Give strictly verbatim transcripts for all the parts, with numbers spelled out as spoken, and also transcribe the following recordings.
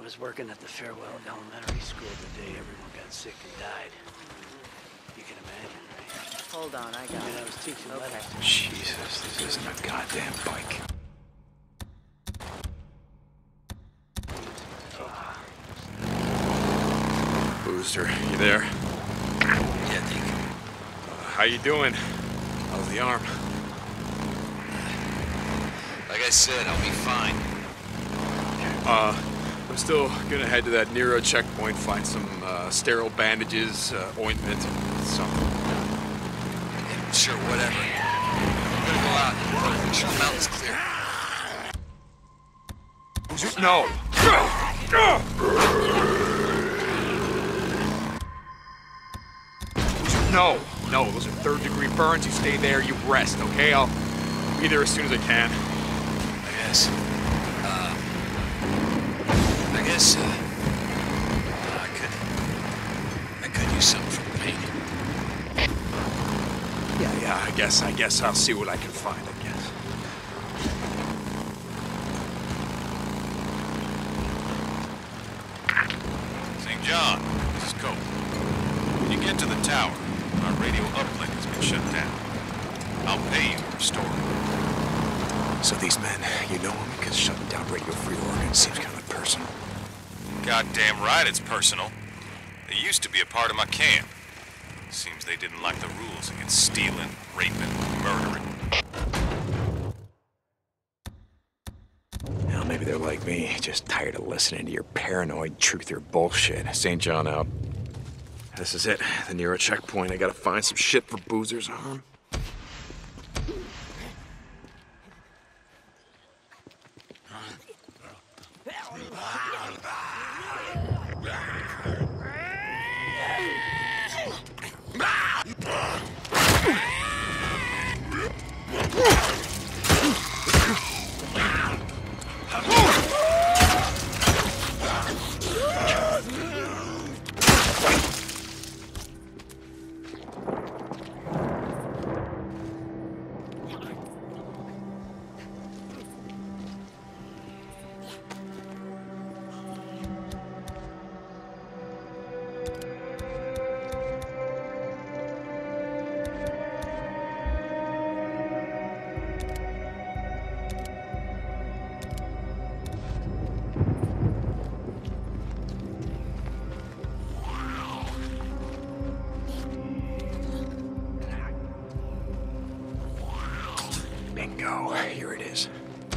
was working at the Farewell Elementary School the day everyone got sick and died. You can imagine, right? Hold on, I got I mean, it. I was teaching Okay. letters. Jesus, this isn't a goddamn bike. Booster, you there? Yeah, Deke. Uh, how you doing? How's the arm? Like I said, I'll be fine. Uh, I'm still gonna head to that Nero checkpoint, find some uh, sterile bandages, uh, ointment, something. Yeah, sure, whatever. I'm gonna go out. Make sure the mountain's clear. No! No! No, those are third degree burns. You stay there, you rest, okay? I'll be there as soon as I can. I guess. Uh, I guess, uh, I could, I could use something for the pain. Yeah, yeah, I guess, I guess I'll see what I can find, I guess. Saint John, this is Cope. When you get to the tower, our radio uplink has been shut down. I'll pay you to restore it. So these men, you know them because shutting down Radio Free Oregon seems kind of personal. Goddamn right it's personal. They used to be a part of my camp. Seems they didn't like the rules against stealing, raping, murdering. Well, maybe they're like me, just tired of listening to your paranoid truther bullshit. Saint John out. This is it, the Nero checkpoint. I gotta find some shit for Boozer's arm. Bingo, here it is.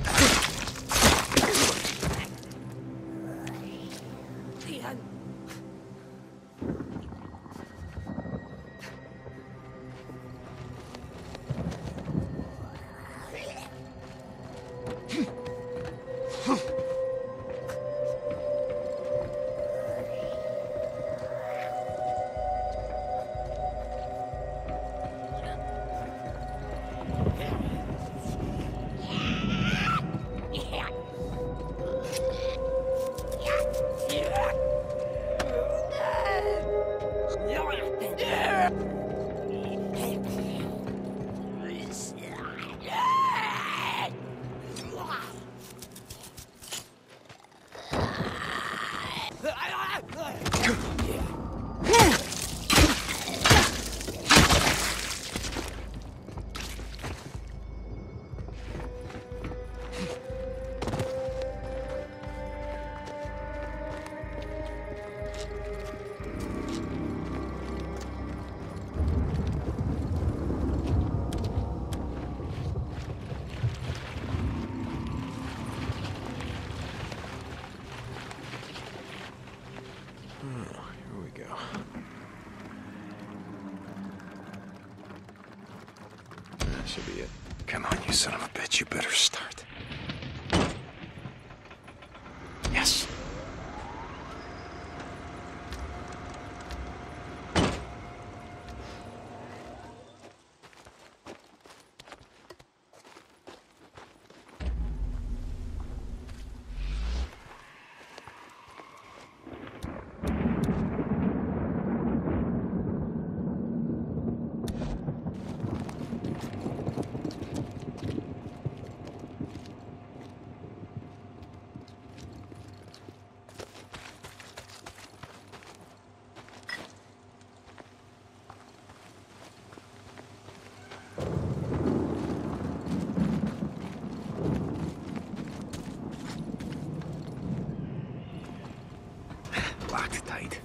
Should be it. Come on, you son of a bitch. You better start. Yes. tight.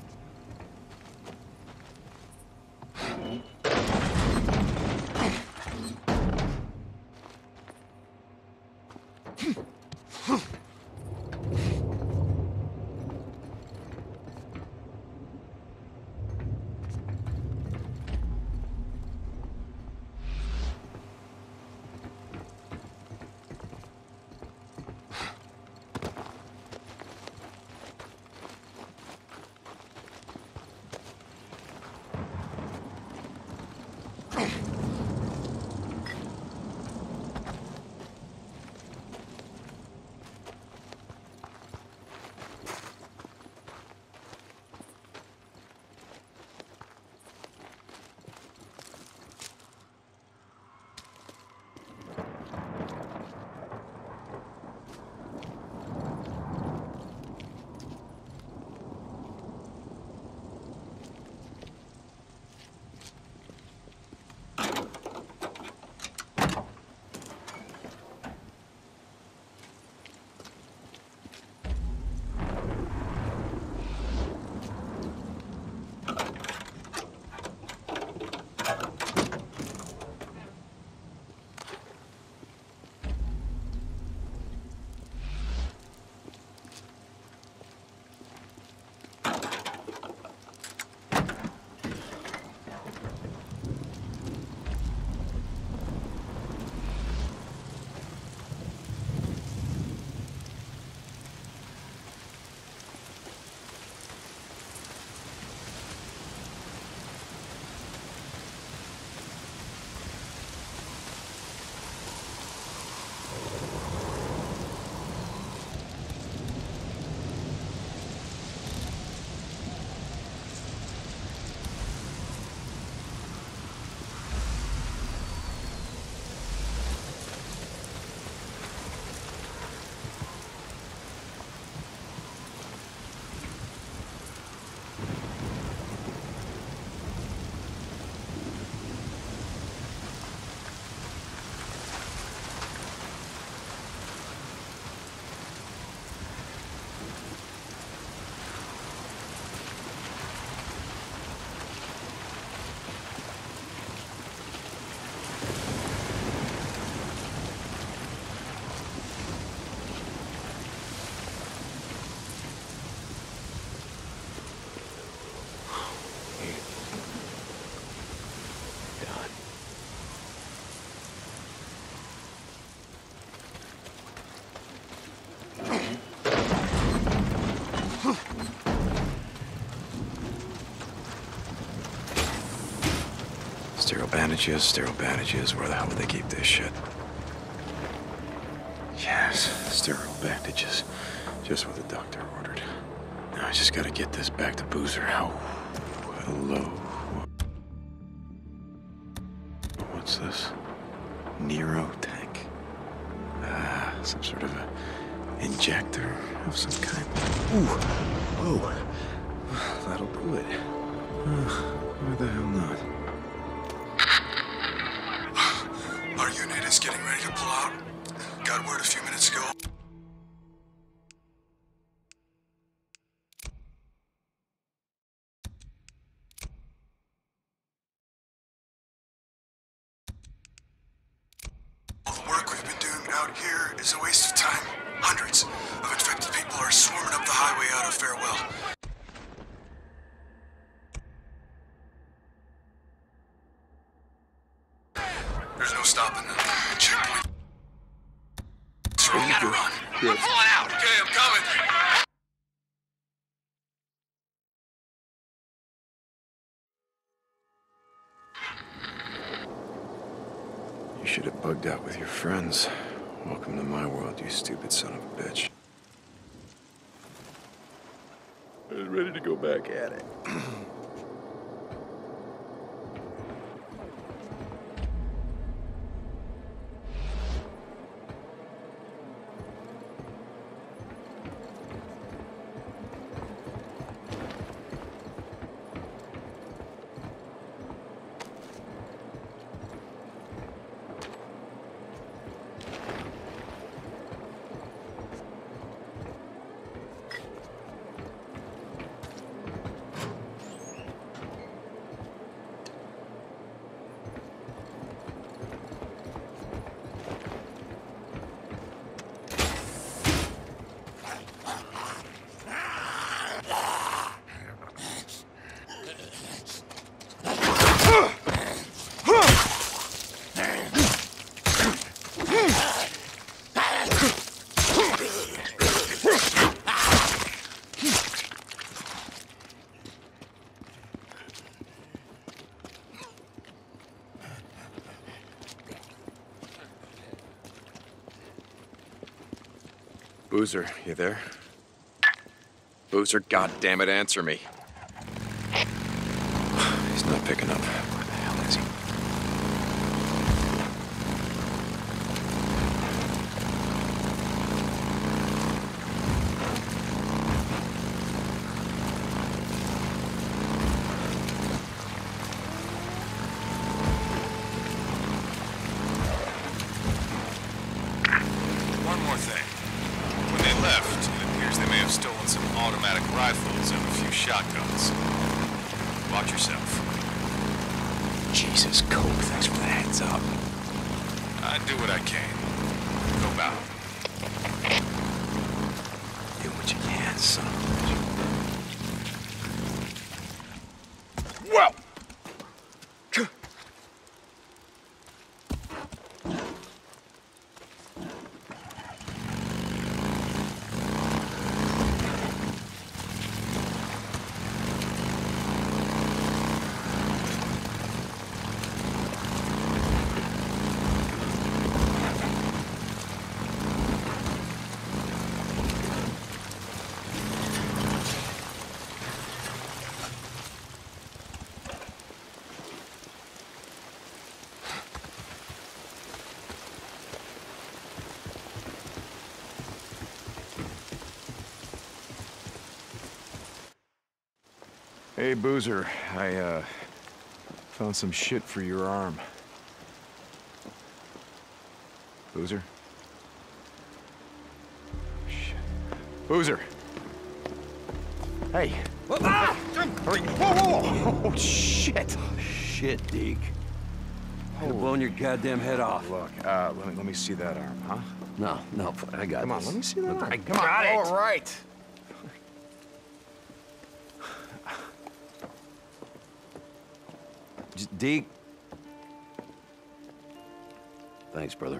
Sterile bandages, sterile bandages. Where the hell would they keep this shit? Yes, sterile bandages. Just what the doctor ordered. Now I just gotta get this back to Boozer. Oh, hello. What's this? Nero tank. Ah, some sort of a injector of some kind. Ooh, oh, that'll do it. Uh, why the hell not? Our unit is getting ready to pull out. Got word a few minutes ago. All the work we've been doing out here is a waste of time. Hundreds of infected people are swarming up the highway out of Farewell. There's no stopping them. Checkpoint. So we gotta run. I'm pulling out. Okay, I'm coming. You should have bugged out with your friends. Welcome to my world, you stupid son of a bitch. I was ready to go back at it. Boozer, you there? Boozer, goddammit, answer me. He's not picking up. Where the hell is he? One more thing. When they left, it appears they may have stolen some automatic rifles and a few shotguns. Watch yourself. Jesus, Cope, thanks for the heads up. I do what I can. Go about. Do what you can, son of a bitch. Well! Hey, Boozer, I, uh, found some shit for your arm. Boozer? Shit. Boozer! Hey! Whoa, ah! Hurry! Whoa, whoa, whoa! Oh, shit! Shit, Deke. Could have blown your goddamn head off. Look, uh, let me, let me see that arm, huh? No, no, I got Come on, this. let me see that Look, arm. I Come on, got it. all right. Just Deke. Thanks, brother.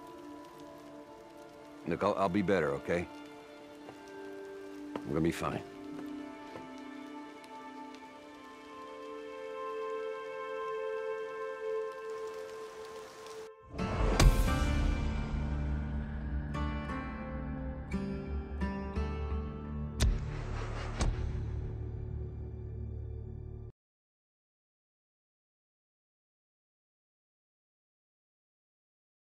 Look, I'll, I'll be better, okay? I'm gonna be fine.